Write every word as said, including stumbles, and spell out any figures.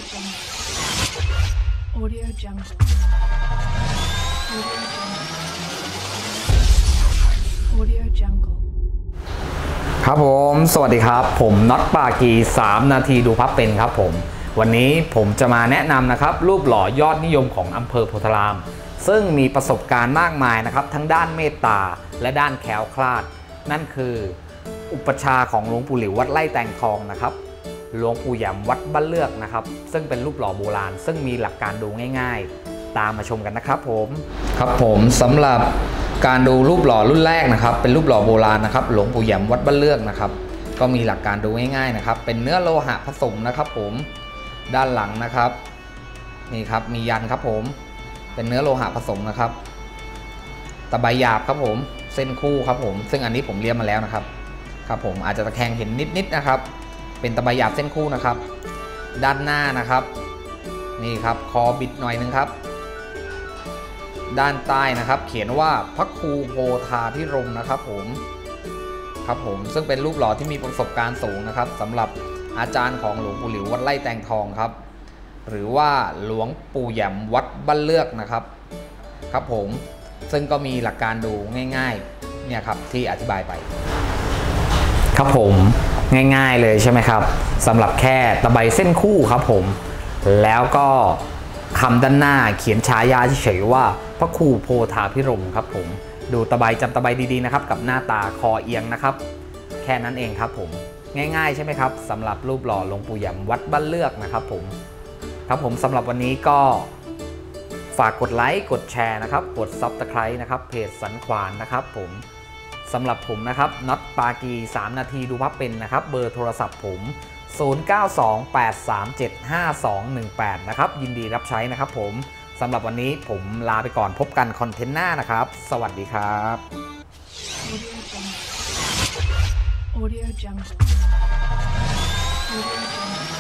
Jungle. Audio Jungle. Audio Jungle. ครับผมสวัสดีครับผมน็อตปากีสามนาทีดูพับเป็นครับผมวันนี้ผมจะมาแนะนำนะครับรูปหล่อยอดนิยมของอำเภอโพธารามซึ่งมีประสบการณ์มากมายนะครับทั้งด้านเมตตาและด้านแคล้วคลาดนั่นคืออุปชาของหลวงปู่หลิววัดไร่แตงทองนะครับหลวงปู่หยำวัดบ้านเลือกนะครับซึ่งเป็นรูปหล่อโบราณซึ่งมีหลักการดูง่ายๆตามมาชมกันนะครับผมครับผมสำหรับการดูรูปหล่อรุ่นแรกนะครับเป็นรูปหล่อโบราณนะครับหลวงปู่หยำวัดบ้านเลือกนะครับก็มีหลักการดูง่ายๆนะครับเป็นเนื้อโลหะผสมนะครับผมด้านหลังนะครับนี่ครับมียันครับผมเป็นเนื้อโลหะผสมนะครับตะไบหยาบครับผมเส้นคู่ครับผมซึ่งอันนี้ผมเรียนมาแล้วนะครับครับผมอาจจะตะแคงเห็นนิดๆนะครับเป็นตะไบหยาบเส้นคู่นะครับด้านหน้านะครับนี่ครับคอบิดหน่อยนึงครับด้านใต้นะครับเขียนว่าพระครูโพธาภิรมย์นะครับผมครับผมซึ่งเป็นรูปหล่อที่มีประสบการณ์สูงนะครับสำหรับอาจารย์ของหลวงปู่หลิววัดไร่แตงทองครับหรือว่าหลวงปู่หยำวัดบ้านเลือกนะครับครับผมซึ่งก็มีหลักการดูง่ายๆเนี่ยครับที่อธิบายไปครับผมง่ายๆเลยใช่ไหมครับสำหรับแค่ตะไบเส้นคู่ครับผมแล้วก็คำด้านหน้าเขียนฉายาเฉยๆว่าพระครูโพธาภิรมย์ครับผมดูตะไบจำตะไบดีๆนะครับกับหน้าตาคอเอียงนะครับแค่นั้นเองครับผมง่ายๆใช่ไหมครับสำหรับรูปหล่อหลวงปู่หยำวัดบ้านเลือกนะครับผมครับผมสำหรับวันนี้ก็ฝากกดไลค์กดแชร์นะครับกด ซับสไครบ์ นะครับเพจสันขวานนะครับผมสำหรับผมนะครับน็อตปากีสามนาทีดูพับเป็นนะครับเบอร์โทรศัพท์ผมศูนย์ เก้า สอง แปด สาม เจ็ด ห้า สอง หนึ่ง แปดนะครับยินดีรับใช้นะครับผมสำหรับวันนี้ผมลาไปก่อนพบกันคอนเทนต์หน้านะครับสวัสดีครับ Audio Jungle. Audio Jungle.